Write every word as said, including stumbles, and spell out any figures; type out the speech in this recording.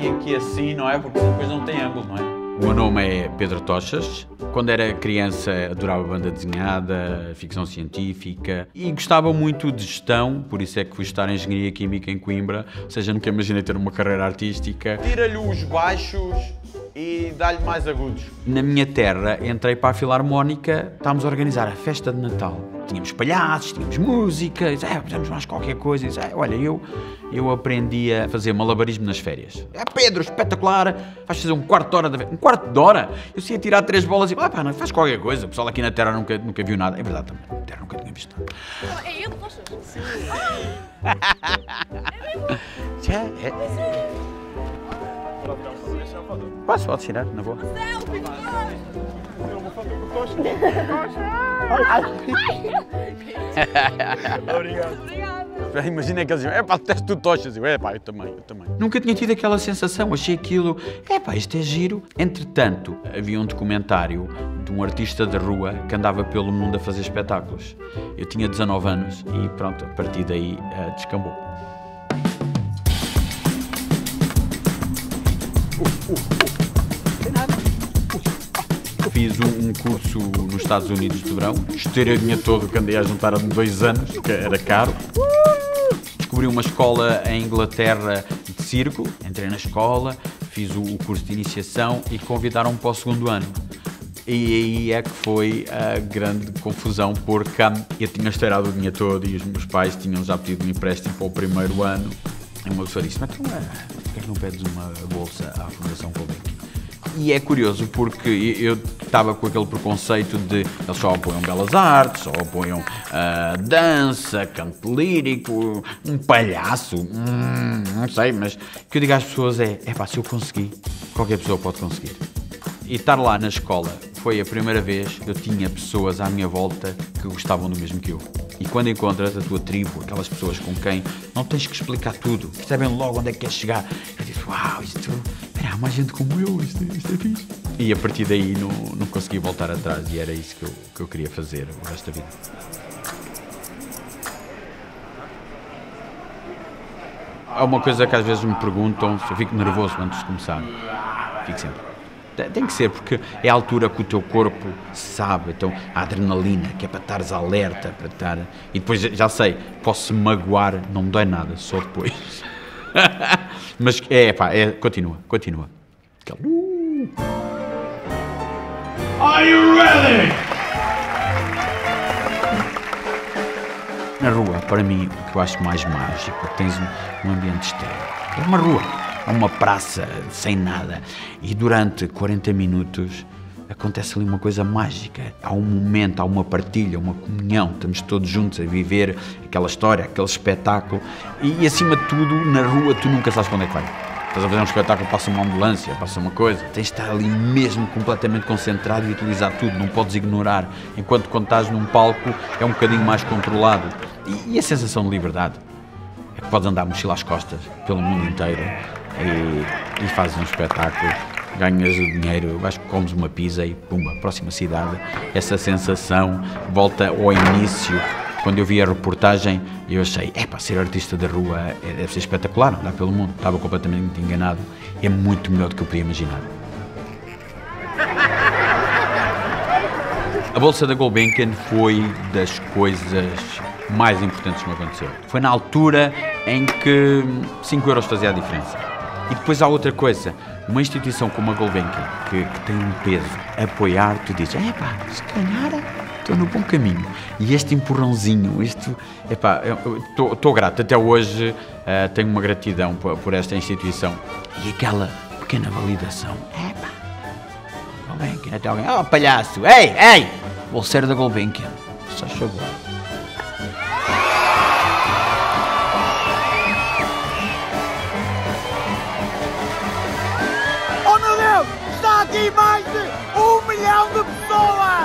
e aqui assim, não é? Porque depois não tem ângulo, não é? O meu nome é Pedro Tochas. Quando era criança adorava banda desenhada, ficção científica e gostava muito de gestão, por isso é que fui estudar Engenharia Química em Coimbra, ou seja, nunca imaginei ter uma carreira artística. Tira-lhe os baixos e dá-lhe mais agudos. Na minha terra, entrei para a Filarmónica, estávamos a organizar a festa de Natal. Tínhamos palhaços, tínhamos música, disse, é, fizemos mais qualquer coisa. Disse, é, olha, eu, eu aprendi a fazer malabarismo nas férias. É, Pedro, espetacular, vais fazer um quarto de hora de... Um quarto de hora? Eu sei tirar três bolas e... Ah, pá, não, faz qualquer coisa. O pessoal aqui na terra nunca, nunca viu nada. É verdade também, na terra nunca tinha visto nada. É ele, Tochas? Sim. Já, é. Posso, pode tirar, na boa. Obrigado. Obrigado. Imagina que eles diziam, é pá, detesto tu Tochas. Eu, é pá, eu também, eu também. Nunca tinha tido aquela sensação, achei aquilo, é pá, isto é giro. Entretanto, havia um documentário de um artista de rua que andava pelo mundo a fazer espetáculos. Eu tinha dezanove anos e pronto, a partir daí uh, descambou. Uh, uh, uh. Tem nada. Fiz um, um curso nos Estados Unidos de verão, estourei o dinheiro todo que andei a juntar há dois anos, que era caro. Descobri uma escola em Inglaterra de circo, entrei na escola, fiz o, o curso de iniciação e convidaram-me para o segundo ano. E aí é que foi a grande confusão, porque eu tinha estourado o dinheiro todo e os meus pais tinham já pedido um empréstimo para o primeiro ano. E uma pessoa disse, mas tu, por que não pedes uma bolsa à Fundação Gulbenkian? E é curioso porque eu estava com aquele preconceito de eles só apoiam belas artes, só apoiam uh, dança, canto lírico, um palhaço, hum, não sei, mas o que eu digo às pessoas é, é pá, se eu conseguir, qualquer pessoa pode conseguir. E estar lá na escola foi a primeira vez que eu tinha pessoas à minha volta que gostavam do mesmo que eu. E quando encontras a tua tribo, aquelas pessoas com quem não tens que explicar tudo, que sabem logo onde é que queres chegar, eu disse, uau, isto, espera, há mais gente como eu, isto, isto é fixe. E a partir daí não, não consegui voltar atrás e era isso que eu, que eu queria fazer o resto da vida. Há uma coisa que às vezes me perguntam, se eu fico nervoso antes de começar, fico sempre. Tem que ser, porque é a altura que o teu corpo sabe, então a adrenalina, que é para estares alerta, para estar... E depois, já sei, posso magoar, não me dói nada, só depois. Mas é, pá, é, continua, continua. Uh. Are you ready? Na rua, para mim, o que eu acho mais mágico é que tens um, um ambiente estéril. É uma rua. Há uma praça sem nada e durante quarenta minutos acontece ali uma coisa mágica. Há um momento, há uma partilha, uma comunhão, estamos todos juntos a viver aquela história, aquele espetáculo e, e acima de tudo, na rua tu nunca sabes para onde é que vai. Estás a fazer um espetáculo, passa uma ambulância, passa uma coisa, tens de estar ali mesmo completamente concentrado e utilizar tudo, não podes ignorar, enquanto quando estás num palco é um bocadinho mais controlado. E, e a sensação de liberdade é que podes andar mochila às costas pelo mundo inteiro. E, e fazes um espetáculo, ganhas o dinheiro, vais, comes uma pizza e pumba, próxima cidade. Essa sensação volta ao início, quando eu vi a reportagem, eu achei, é para ser artista da rua, é, deve ser espetacular, andar pelo mundo. Estava completamente enganado, é muito melhor do que eu podia imaginar. A Bolsa da Gulbenkian foi das coisas mais importantes que me aconteceu. Foi na altura em que cinco euros fazia a diferença. E depois há outra coisa, uma instituição como a Gulbenkian, que, que tem um peso, apoiar, tu dizes, é pá, se calhar estou no bom caminho. E este empurrãozinho, isto, é pá, estou grato, até hoje uh, tenho uma gratidão por, por esta instituição. E aquela pequena validação, é pá, Gulbenkian, até alguém, oh palhaço, ei, ei, bolseiro da Gulbenkian, só chegou. Aqui mais de um milhão de pessoas!